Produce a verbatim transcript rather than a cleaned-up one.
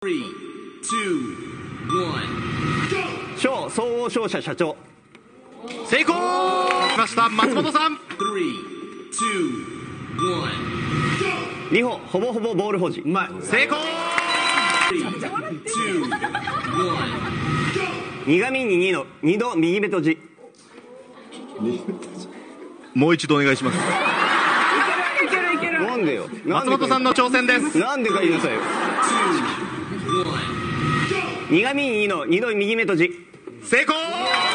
小総合商社社長。 成功しました。松本さん。 リホほぼほぼボール保持。 うまい。成功。 苦味ににのに度右目閉じ。 もう一度お願いします。 なんでよ。 松本さんの挑戦です。 なんでか言いなさいよ。苦味ににのに度右目閉じ。 成功。